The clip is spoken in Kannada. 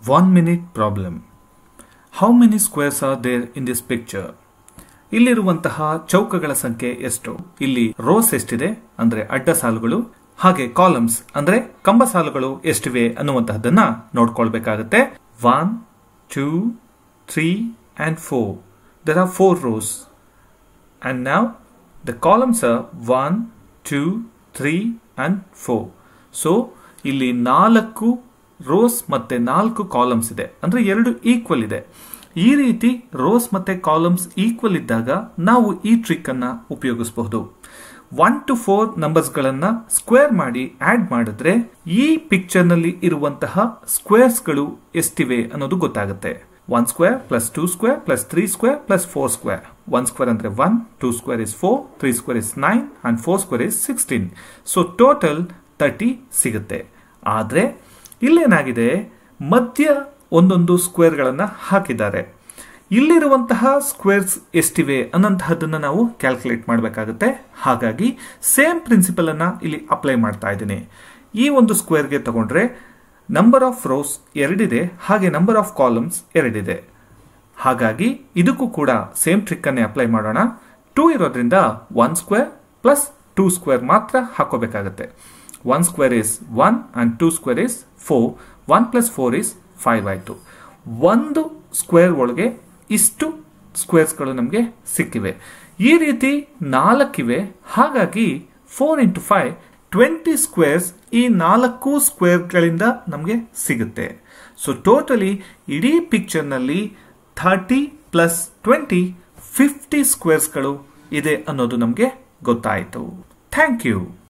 1 minute problem. How many squares are there in this picture? ಇಲ್ಲಿರುವಂತಹ ಚೌಕಗಳ ಸಂಖ್ಯೆ ಎಷ್ಟು? ಇಲ್ಲಿ ರೋಸ್ ಎಷ್ಟಿದೆ ಅಂದ್ರೆ ಅಡ್ಡ ಸಾಲುಗಳು, ಹಾಗೆ ಕಾಲಮ್ಸ್ ಅಂದ್ರೆ ಕಂಬ ಸಾಲುಗಳು ಎಷ್ಟಿವೆ ಅನ್ನುವಂತಹದನ್ನ ನೋಡ್ಕೊಳ್ಬೇಕಾಗುತ್ತೆ. 1, 2, 3 and 4. There are 4 rows. And now the columns are 1, 2, 3 and 4. So ಇಲ್ಲಿ 4 ರೋಸ್ ಮತ್ತೆ 4 ಕಾಲಮ್ಸ್ ಇದೆ, ಅಂದ್ರೆ 2 ಈಕ್ವಲ್ ಇದೆ. ಈ ರೀತಿ ರೋಸ್ ಮತ್ತೆ ಕಾಲಮ್ಸ್ ಈಕ್ವಲ್ ಇದ್ದಾಗ ನಾವು ಈ ಟ್ರಿಕ್ ಅನ್ನ ಉಪಯೋಗಿಸಬಹುದು. 1 to 4 ನಂಬರ್ಸ್ ಗಳನ್ನ ಸ್ಕ್ವೇರ್ ಮಾಡಿ ಆಡ್ ಮಾಡಿದ್ರೆ ಈ ಪಿಕ್ಚರ್ ನಲ್ಲಿ ಇರುವಂತಹ ಸ್ಕ್ವೇರ್ಸ್ ಗಳು ಎಷ್ಟಿವೆ ಅನ್ನೋದು ಗೊತ್ತಾಗುತ್ತೆ. 1 square plus 2 square plus 3 square plus 4 square. 1 square ಅಂದ್ರೆ 1, 2 square is 4, 3 square is 9 and 4 square is 16. So total 30 ಸಿಗುತ್ತೆ. ಆದ್ರೆ ಇಲ್ಲೇನಾಗಿದೆ, ಮಧ್ಯ ಒಂದೊಂದು ಸ್ಕ್ವೇರ್ ಗಳನ್ನ ಹಾಕಿದ್ದಾರೆ. ಇಲ್ಲಿರುವಂತಹ ಸ್ಕ್ವೇರ್ಸ್ ಎಷ್ಟಿವೆ ಅನ್ನೋಂತಹದನ್ನ ನಾವು ಕ್ಯಾಲ್ಕುಲೇಟ್ ಮಾಡಬೇಕಾಗುತ್ತೆ. ಹಾಗಾಗಿ ಸೇಮ್ ಪ್ರಿನ್ಸಿಪಲ್ ಅನ್ನ ಇಲ್ಲಿ ಅಪ್ಲೈ ಮಾಡ್ತಾ ಇದ್ದೀನಿ. ಈ ಒಂದು ಸ್ಕ್ವೇರ್ಗೆ ತಗೊಂಡ್ರೆ ನಂಬರ್ ಆಫ್ ರೋಸ್ 2 ಇದೆ, ಹಾಗೆ ನಂಬರ್ ಆಫ್ ಕಾಲಮ್ಸ್ 2 ಇದೆ. ಹಾಗಾಗಿ ಇದಕ್ಕೂ ಕೂಡ ಸೇಮ್ ಟ್ರಿಕ್ ಅನ್ನೇ ಅಪ್ಲೈ ಮಾಡೋಣ. 2 ಇರೋದ್ರಿಂದ 1 ಸ್ಕ್ವೇರ್ ಪ್ಲಸ್ 2 ಸ್ಕ್ವೇರ್ ಮಾತ್ರ ಹಾಕೋಬೇಕಾಗುತ್ತೆ. 1 square is 1 and 2 square is 4. 1 plus 4 is 5 ಆಯಿತು. ಒಂದು ಸ್ಕ್ವೇರ್ ಒಳಗೆ ಇಷ್ಟು ಸ್ಕ್ವೇರ್ಸ್ಗಳು ನಮಗೆ ಸಿಕ್ಕಿವೆ. ಈ ರೀತಿ 4 ಇವೆ. ಹಾಗಾಗಿ 4 into 5 20 ಸ್ಕ್ವೇರ್ಸ್ ಈ 4 ಸ್ಕ್ವೇರ್ಗಳಿಂದ ನಮಗೆ ಸಿಗುತ್ತೆ. ಸೊ ಟೋಟಲಿ ಇಡೀ ಪಿಕ್ಚರ್ನಲ್ಲಿ 30 ಪ್ಲಸ್ 20 50 ಸ್ಕ್ವೇರ್ಸ್ಗಳು ಇದೆ ಅನ್ನೋದು ನಮಗೆ ಗೊತ್ತಾಯಿತು. Thank you.